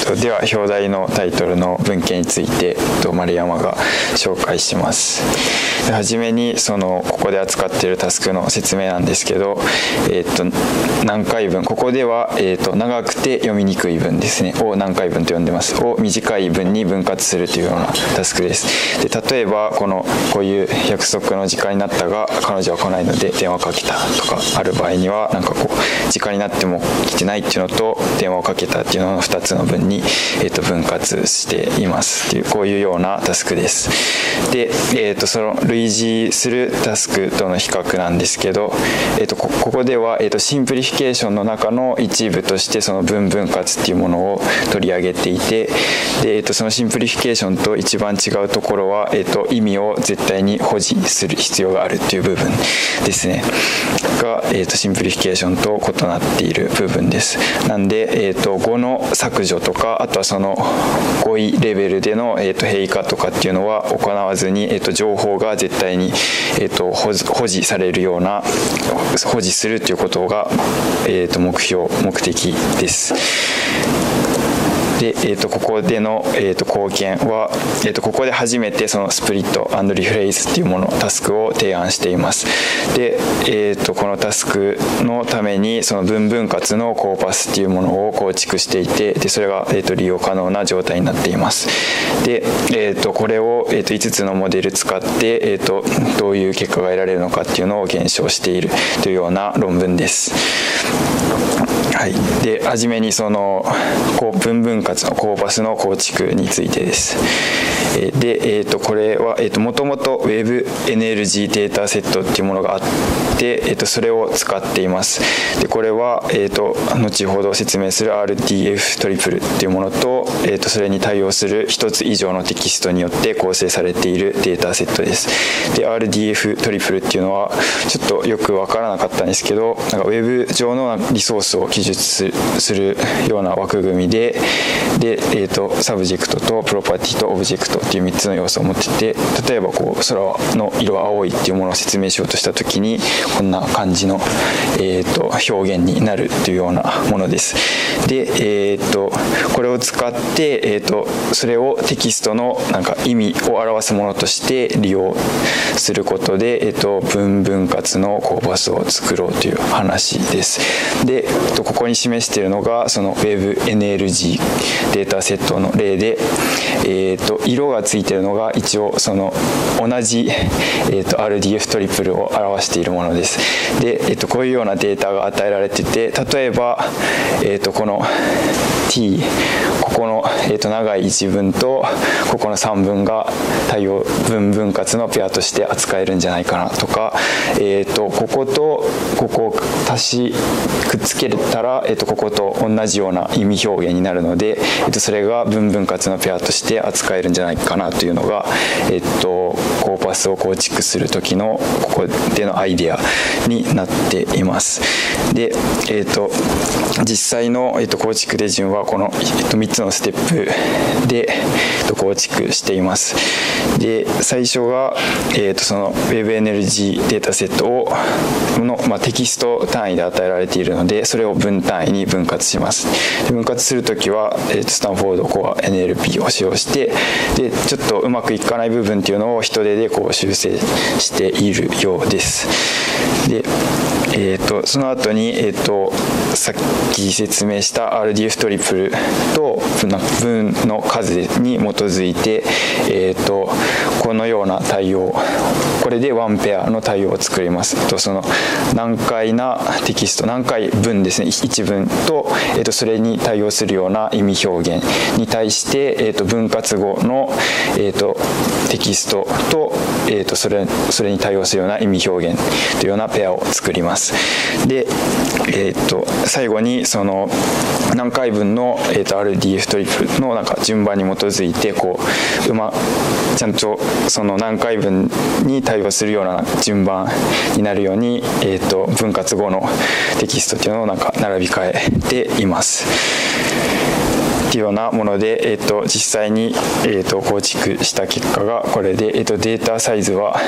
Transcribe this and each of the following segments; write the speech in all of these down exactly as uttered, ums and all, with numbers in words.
とでは表題のタイトルの文献について、えっと、丸山が紹介します。ではじめにそのここで扱っているタスクの説明なんですけど、えっと、何回分、ここでは、えっと、長くて読みにくい文ですねを何回分と呼んでます。を短い文に分割するというようなタスクです。で例えばこのこういう約束の時間になったが彼女は来ないので電話かけたとかある場合には、なんかこう時間になっても来てないっていうのと電話をかけたっていうののふたつの文に、えっと、分割していますっていう、こういうようなタスクです。で、えっと、その類似するタスクとの比較なんですけど、えっと、ここでは、えっと、シンプリフィケーションの中の一部としてその文分割っていうものを取り上げていて、で、えっと、そのシンプリフィケーションと一番違うところは、えっと、意味を絶対に保持する必要があるっていう部分ですねが、えっと、シンプリフィケーションと異なっている部分です。なんで、えっと、語の削除とか、あとはその語彙レベルでの、えっと、変化とかっていうのは行わずに、えっと、情報が絶対に、えっと、保持されるような、保持するということが、えっと、目標、目的です。で、えー、とここでの、えー、と貢献は、えー、とここで初めてそのスプリット&リフレイズっていうもの、タスクを提案しています。で、えー、とこのタスクのためにその文分割のコーパスっていうものを構築していて、でそれが、えー、と利用可能な状態になっています。で、えー、とこれを、えー、といつつのモデル使って、えー、とどういう結果が得られるのかっていうのを検証しているというような論文です。はい、で初めにその文分割のコーパスの構築についてです。で、えー、とこれは、えー、ともともと Web エヌエルジー データセットっていうものがあって、えー、とそれを使っています。でこれは、えー、と後ほど説明する アールディーエフ トリプルっていうものと、えー、とそれに対応するひとつ以上のテキストによって構成されているデータセットです。で アールディーエフ トリプルっていうのはちょっとよく分からなかったんですけど、なんか Web 上のリソースを記述するような枠組みで、で、えー、とサブジェクトとプロパティとオブジェクトっていうみっつの要素を持ってて、例えばこう空の色は青いっていうものを説明しようとしたときにこんな感じの、えー、と表現になるというようなものです。で、えー、とこれを使って、えー、とそれをテキストのなんか意味を表すものとして利用することで、えー、と文分割のコーパスを作ろうという話です。で、えー、とここに示しているのがその Web エヌエルジー データセットの例で、えー、と色がついているのが一応その同じ、えー、と アールディーエフ トリプルを表しているものです。で、えー、とこういうようなデータが与えられていて、例えば、えー、とこの T ここの、えー、と長い一文とここのさんぶんが対応文分割のペアとして扱えるんじゃないかなとか、えー、とこことここを足しくっつけたら、えー、とここと同じような意味表現になるので、えー、とそれが文分割のペアとして扱えるんじゃないかなというのが、えー、とコーパスを構築する時のここでのアイデアになっています。で、えー、と実際の、えー、と構築手順はこの、えー、とみっつのステップで、えー、と構築しています。で最初が、えー、とその Web エヌエルジー データセットをの、まあ、テキスト単位で与えられているので、それを文単位に分割します。で分割するときは、えー、とスタンフォードコア エヌエルピー を使用して、でちょっとうまくいかない部分っていうのを人手でこう修正しているようです。で、えー、とその後に、えー、とさっき説明した アールディーエフ トリプルと文の数に基づいて、えー、とこのような対応、これでワンペアの対応を作ります。とその難解なテキスト、難解文ですね、一文と、えー、とそれに対応するような意味表現に対して、えー、と分割後の、えー、とテキストと、えー、とそれ、それに対応するような意味表現というようなペアを作ります。で、えー、と最後にその難解文の、えー、と アールディーエフ トリプルのなんか順番に基づいてこううまちゃんとその難解文に対応するような順番になるように、えー、と分割後のテキストっていうのをなんか並び替えています。っっていうようなもので、えー、と実際に、えー、と構築した結果がこれで、えー、とデータサイズは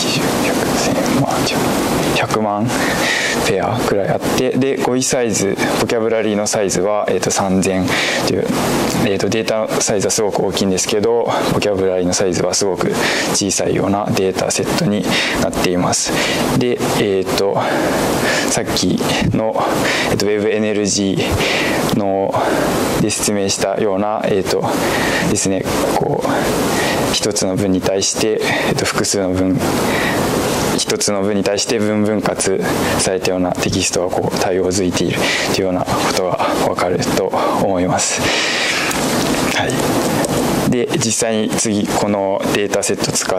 ひゃくまんペアくらいあって、で語彙サイズ、ボキャブラリーのサイズは、えー、とさんぜんという、えー、とデータのサイズはすごく大きいんですけど、ボキャブラリーのサイズはすごく小さいようなデータセットになっています。で、えー、とさっきの、えー、と Web エヌエルジー ので説明したような、えー、とですね、こう一つの文に対して、えー、と複数の文一つの文に対して文分割されたようなテキストがこう対応づいているというようなことが分かると思います。はい、で実際に次このデータセットを使って、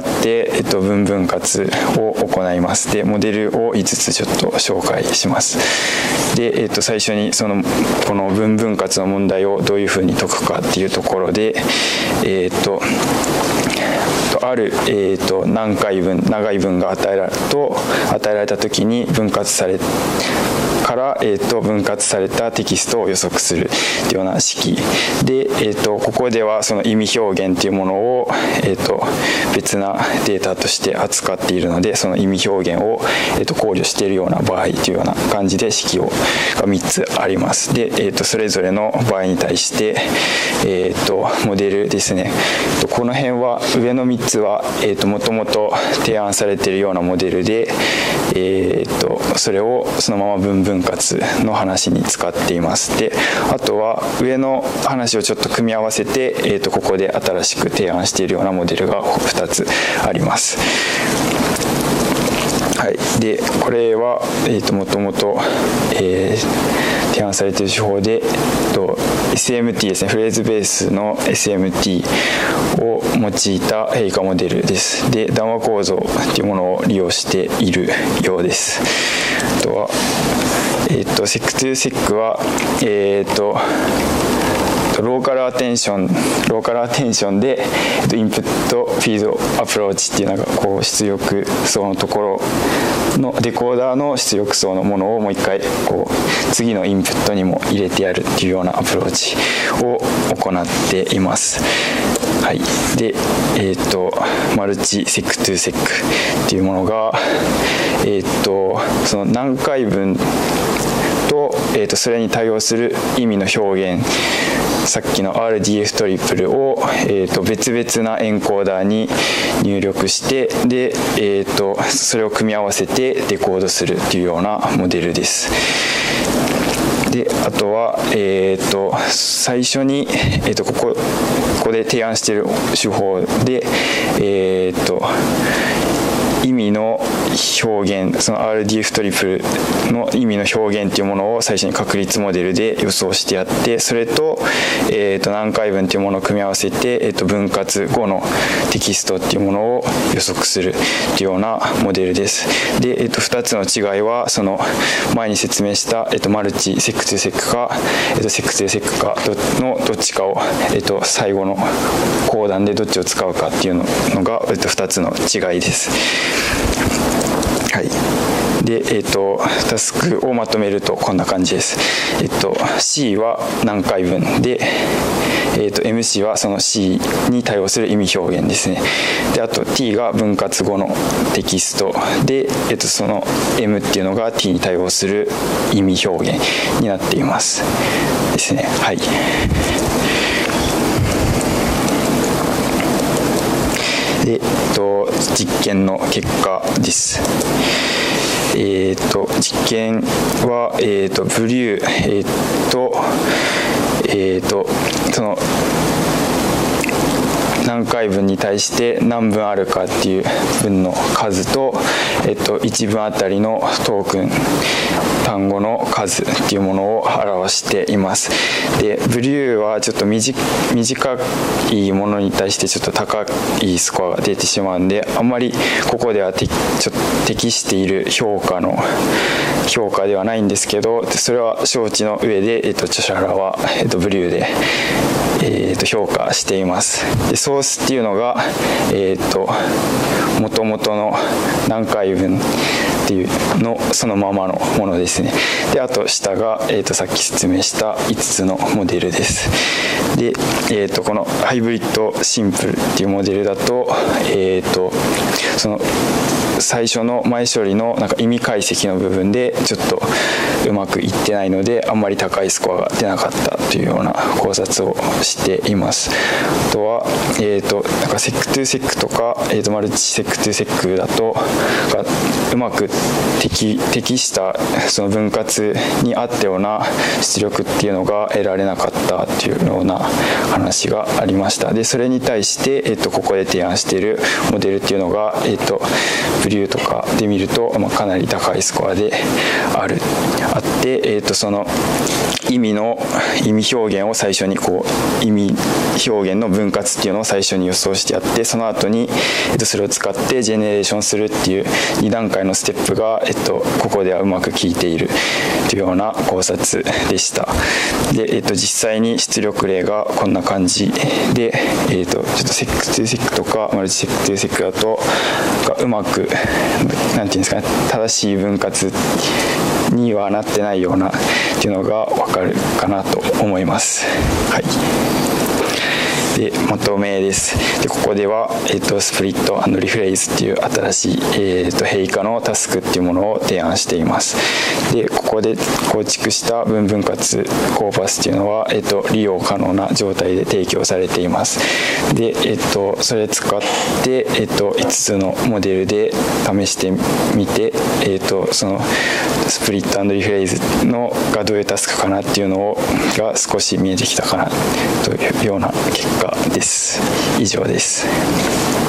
えっと、文分割を行います。でモデルをいつつちょっと紹介します。で、えっと、最初にそのこの文分割の問題をどういうふうに解くかっていうところで、えっとある、えー、と何回分長い文が与えられと与えられた時に分割されから、えー、と分割されたテキストを予測するというような式で、えー、とここではその意味表現というものを、えー、と別なデータとして扱っているので、その意味表現を、えー、と考慮しているような場合というような感じで式をがみっつあります。で、えー、とそれぞれの場合に対して、えー、とモデルですね、この辺は上のみっつは、えー、ともともと提案されているようなモデルで、えー、とそれをそのまま文分割の話に使っています。であとは上の話をちょっと組み合わせて、えー、とここで新しく提案しているようなモデルがふたつあります。はい、でこれは、えー、ともともと、えー、提案されている手法で、えー、と エスエムティー ですね、フレーズベースの エスエムティー を用いた変化モデルです。で談話構造というものを利用しているようです。あとは、えー、とセックトゥーセックは、えー、とローカルアテンションローカルアテンションでインプットフィードアプローチっていうのがこう出力層のところのデコーダーの出力層のものをもう一回こう次のインプットにも入れてやるっていうようなアプローチを行っています。はい、で、えー、とマルチセックトゥーセックっていうものが、えー、とその何回分と、えー、とそれに対応する意味の表現、さっきの アールディーエフ トリプルを、えー、と別々なエンコーダーに入力して、で、えー、とそれを組み合わせてデコードするというようなモデルです。であとは、えー、と最初に、えー、とここここで提案している手法で、えー、と意味の表現、その アールディーエフ トリプルの意味の表現というものを最初に確率モデルで予想してやって、それと、えー、と何回分というものを組み合わせて、えー、と分割後のテキストというものを予測するというようなモデルです。で、えー、とふたつの違いは、その前に説明した、えー、とマルチセックトゥセックか、えー、とセックトゥセックかのどっちかを、えー、と最後の公段でどっちを使うかっていうのが、えー、とふたつの違いです。はい、で、えー、とタスクをまとめるとこんな感じです。えっ、ー、と C は何回分で、えー、と エムシー はその C に対応する意味表現ですね。であと T が分割後のテキストで、えー、とその M っていうのが T に対応する意味表現になっていますですね。はい。で、えっと、実験の結果です。えー、と実験は、えー、とブリュー、えー、と,、えー、とその何回分に対して何分あるかっていう分の数と、えっと、いちぶんあたりのトークン単語の数っていうものを表しています。でブリューはちょっと短いものに対してちょっと高いスコアが出てしまうんで、あんまりここではてちょっと適している評価の評価ではないんですけど、それは承知の上で、えっと、著者らは、えっと、ブリューでえー、と評価しています。でソースっていうのが、えー、と元々の何回分っていうのそのままのものですね。であと下が、えー、とさっき説明したいつつのモデルです。で、えー、とこのハイブリッドシンプルっていうモデルだと、えー、とその最初の前処理のなんか意味解析の部分でちょっとうまくいってないので、あんまり高いスコアが出なかったというような考察をしています。あとは、えー、となんかセックトゥセックとか、えー、とマルチセックトゥセックだとうまく適, 適したその分割に合ったような出力っていうのが得られなかったというような話がありました。でそれに対して、えー、とここで提案しているモデルっていうのが、えー、とブリューとかで見ると、まあ、かなり高いスコアであるあって、えー、とその意味の意味表現を最初にこう意味表現の分割っていうのを最初に予想してやって、その後に、えー、とそれを使ってジェネレーションするっていうに段階のステップが、えっと、ここではうまく効いているというような考察でした。で、えっと、実際に出力例がこんな感じで、えっと、ちょっとセックトゥセックとかマルチセックトゥセックだとがうまくなんていうんですかね、正しい分割にはなってないようなっていうのが分かるかなと思います。はい。でまとめです。でここでは、えー、とスプリット&リフレイズっていう新しい、えー、と変異化のタスクっていうものを提案しています。でここで構築した分分割コーパスっていうのは、えー、と利用可能な状態で提供されています。で、えー、とそれ使って、えー、といつつのモデルで試してみて、えー、とそのスプリット&リフレイズのがどういうタスクかなっていうのが少し見えてきたかなというような結果です。以上です。